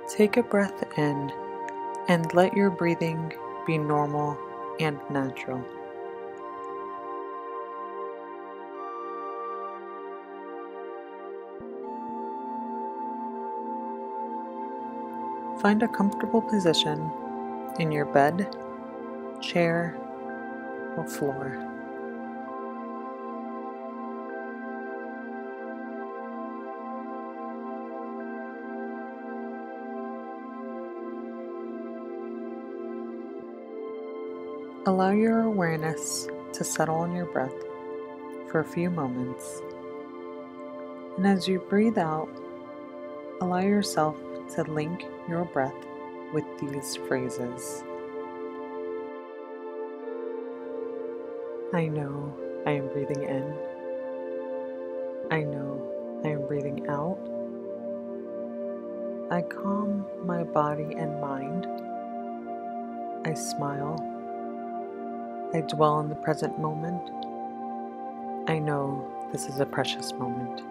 Take a breath in and let your breathing be normal and natural. Find a comfortable position in your bed, chair, or floor. Allow your awareness to settle on your breath for a few moments. And as you breathe out, allow yourself to link your breath with these phrases. I know I am breathing in. I know I am breathing out. I calm my body and mind. I smile. I dwell in the present moment. I know this is a precious moment.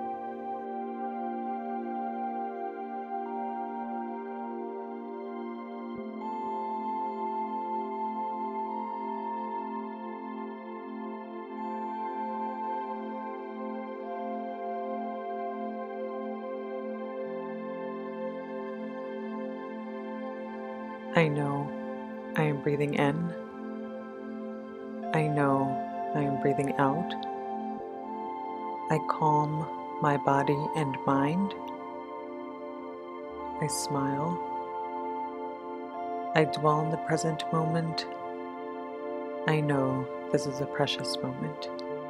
I know I am breathing in. I know I am breathing out. I calm my body and mind. I smile. I dwell in the present moment. I know this is a precious moment.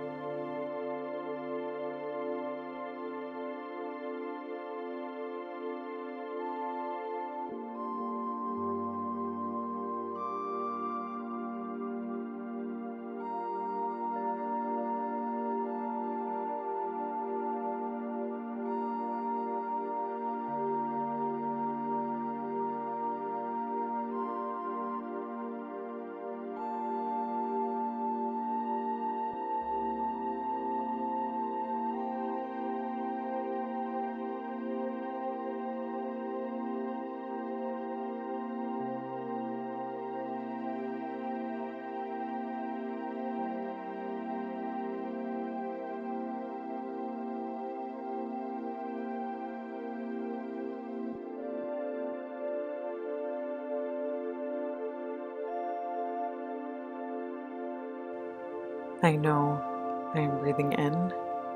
I know I am breathing in.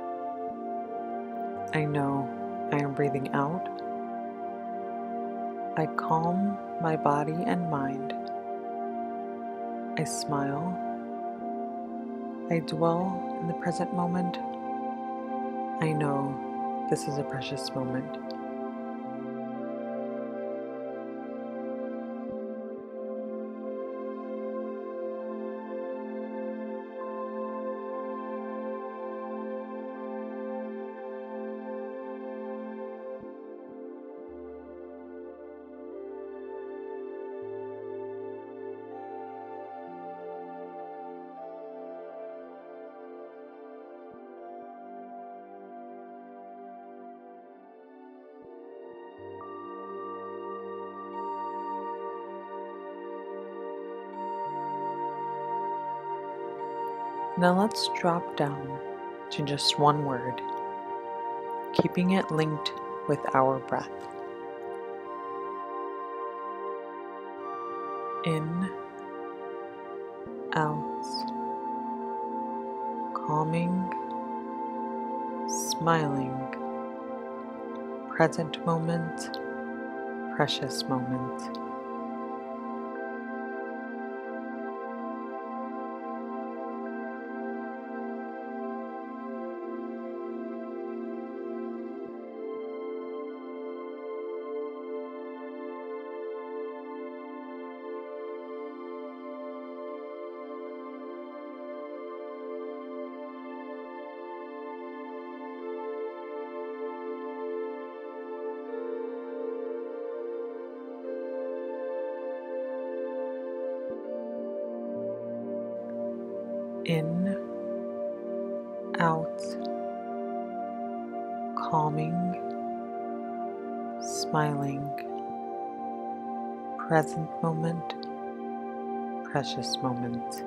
I know I am breathing out. I calm my body and mind. I smile. I dwell in the present moment. I know this is a precious moment. Now let's drop down to just one word, keeping it linked with our breath. In, out, calming, smiling, present moment, precious moment. In, out, calming, smiling, present moment, precious moment.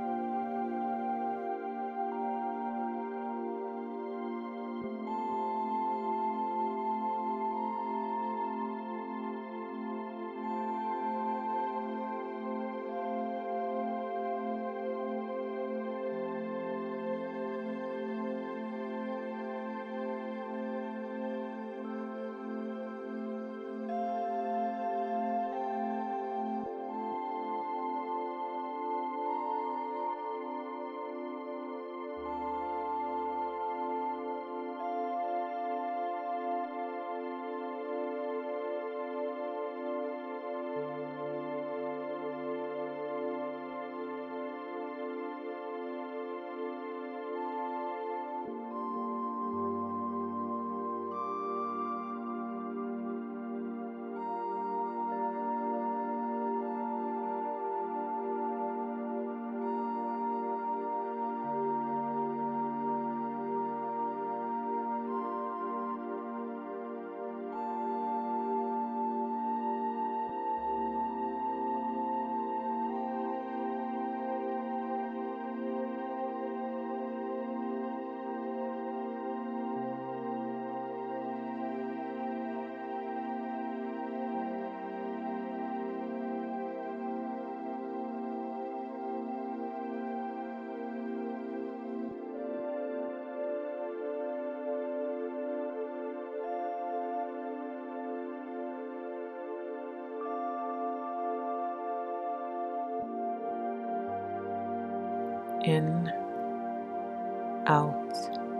In, out,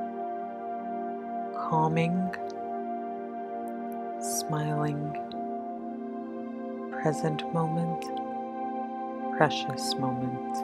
calming, smiling, present moment, precious moment.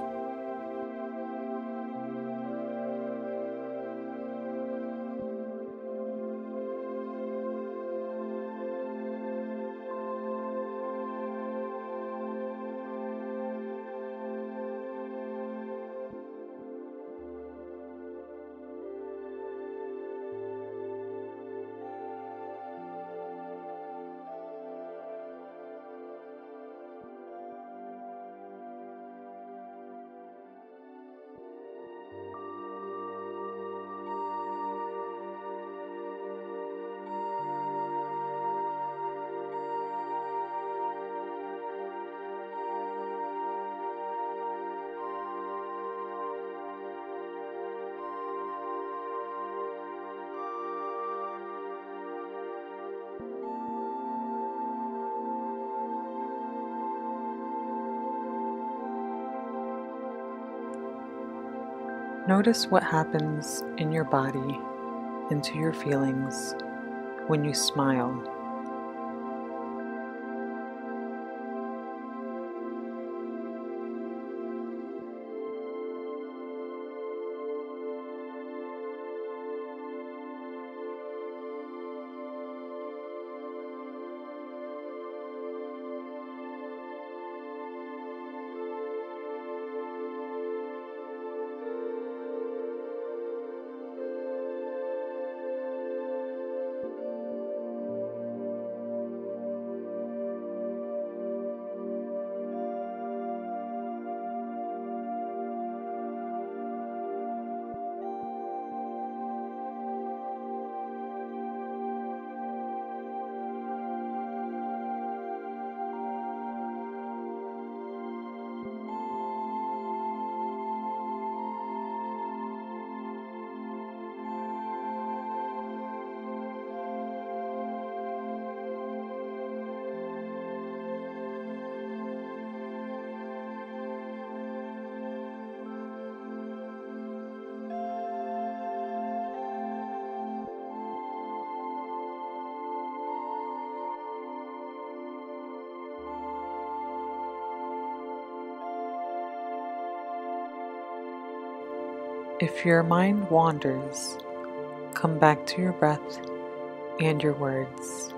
Notice what happens in your body and to your feelings when you smile. If your mind wanders, come back to your breath and your words.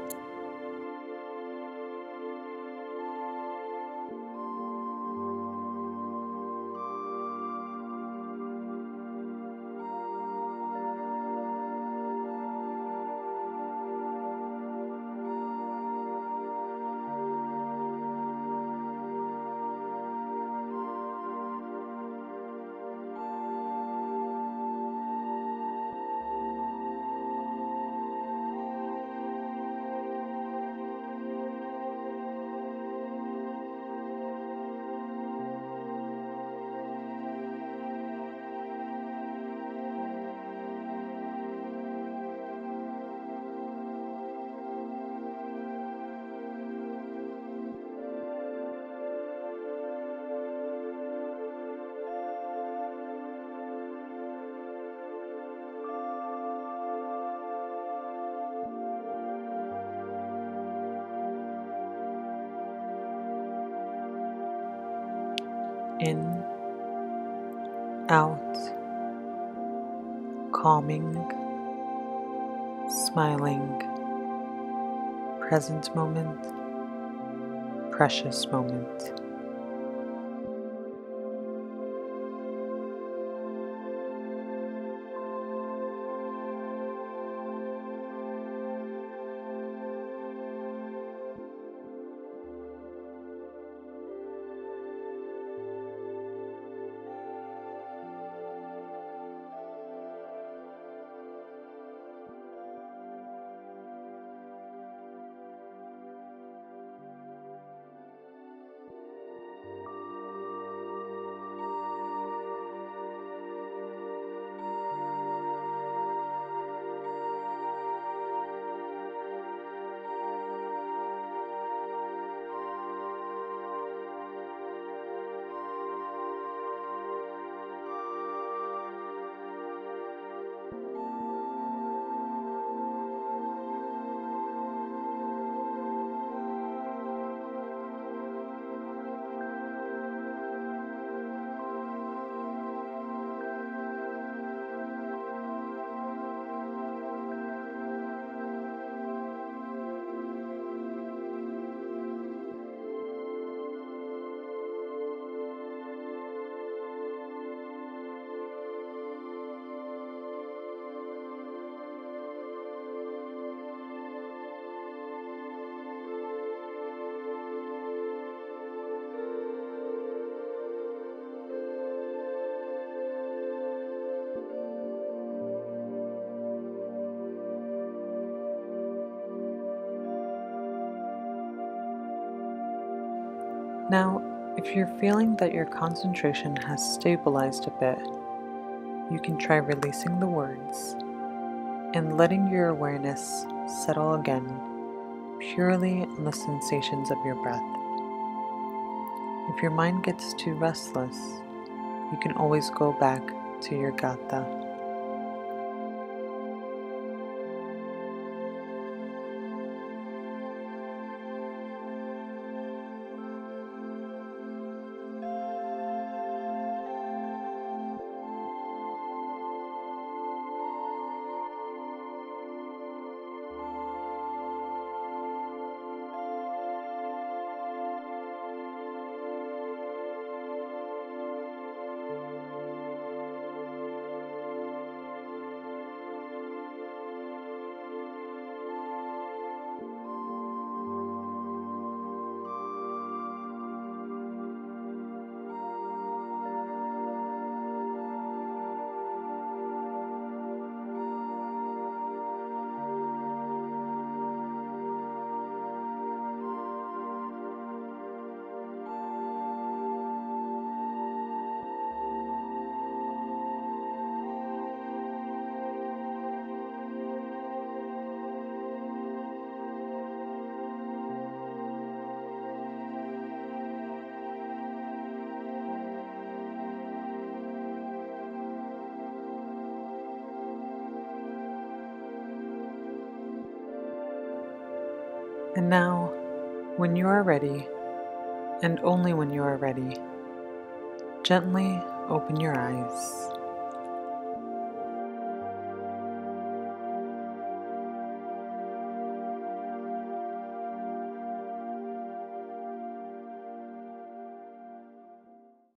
In, out, calming, smiling, present moment, precious moment. Now, if you're feeling that your concentration has stabilized a bit, you can try releasing the words and letting your awareness settle again purely on the sensations of your breath. If your mind gets too restless, you can always go back to your Gatha. And now, when you are ready, and only when you are ready, gently open your eyes.